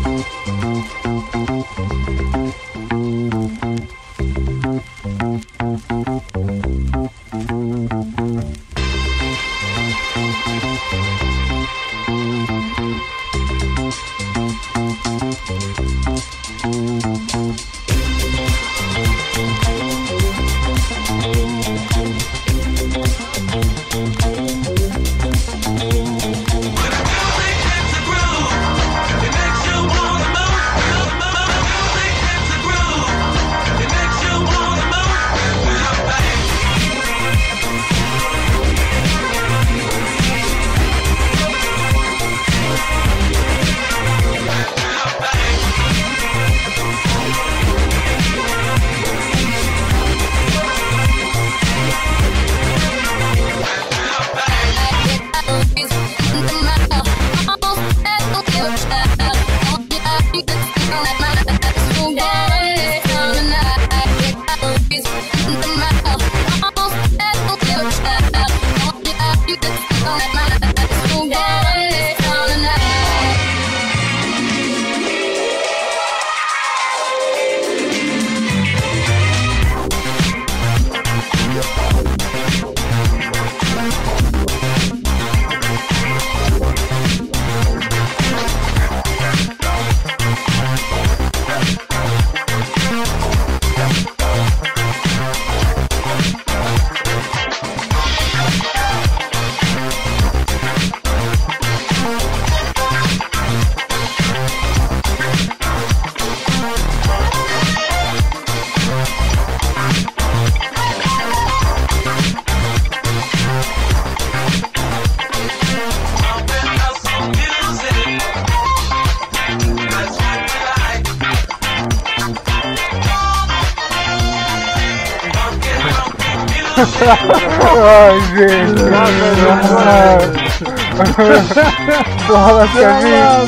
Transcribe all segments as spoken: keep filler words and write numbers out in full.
Ой, жесть! Слава, скажи!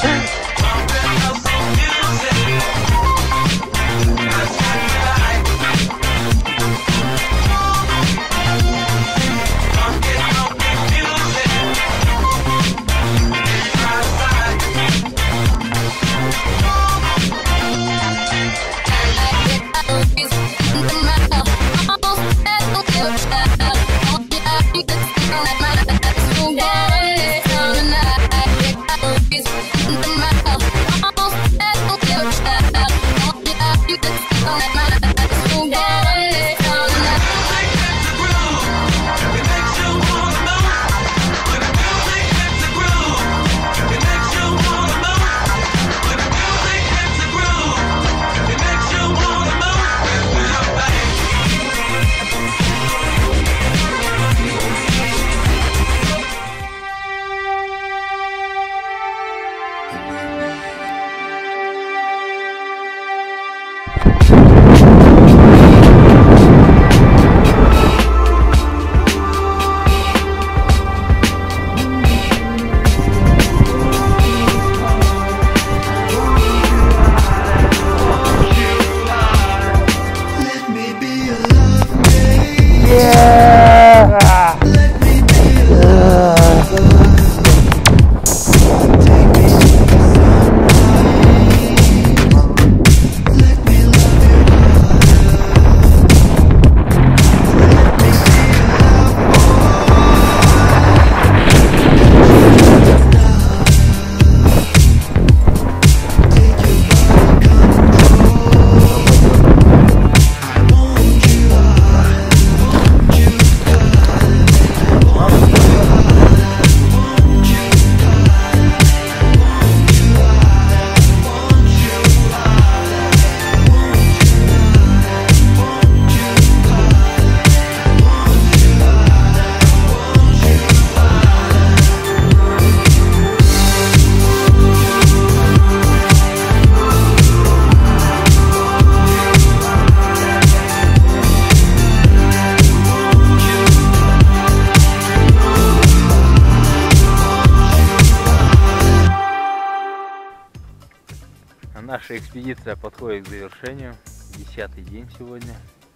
Наша экспедиция подходит к завершению. Десятый день сегодня.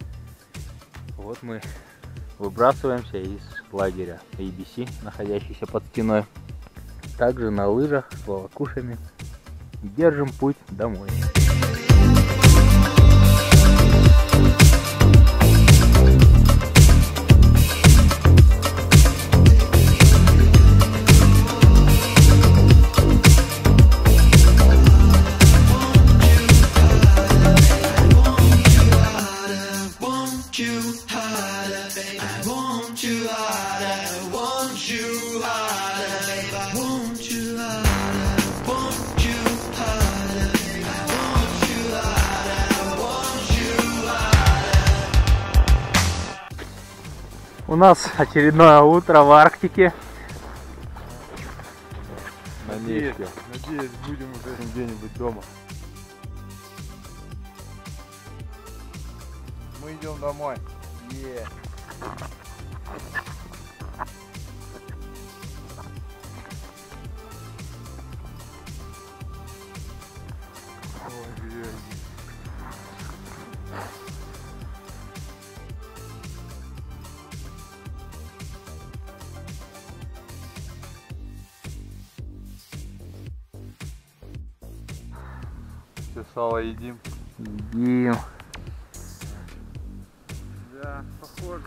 Вот мы выбрасываемся из лагеря эй би си, находящийся под стеной. Также на лыжах с волокушами. и держим путь домой. У нас очередное утро в Арктике. Надеюсь, надеюсь, будем уже где-нибудь дома. Мы идем домой. Yeah. Ой, все, сало едим. Едим. Да, похоже.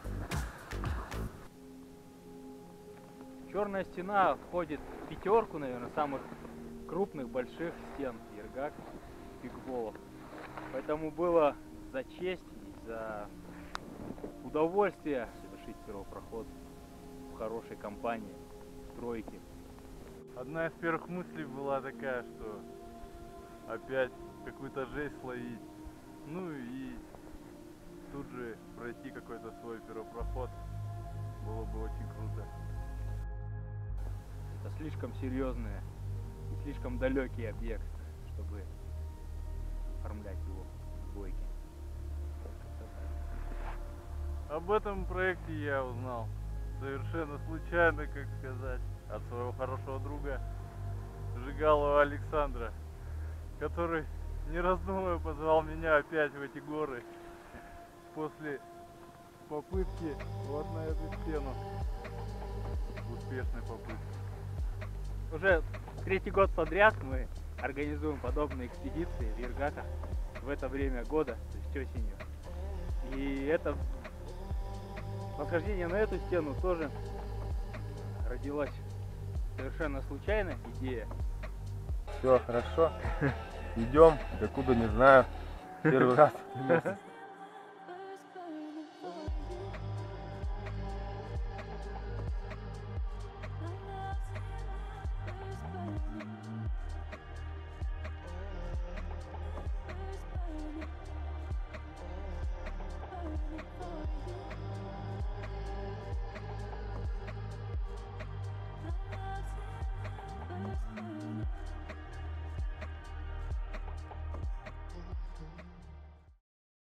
Черная стена входит в пятерку, наверное, самых крупных больших стен Ергак, пикболов. Поэтому было за честь и за удовольствие совершить первый проход в хорошей компании, тройки. Одна из первых мыслей была такая, что опять какую-то жесть словить. Ну и тут же пройти какой-то свой первопроход было бы очень круто. Это слишком серьезный и слишком далекий объект, чтобы оформлять его в двойке. Об этом проекте я узнал совершенно случайно, как сказать, от своего хорошего друга Жигалова Александра, который, не раздумывая, позвал меня опять в эти горы после попытки вот на эту стену, успешной попытки. Уже третий год подряд мы организуем подобные экспедиции в Ергаках в это время года, то есть осенью. И это восхождение на эту стену тоже родилась совершенно случайная идея. Все хорошо. Идем, докуда не знаю. Первый раз вместе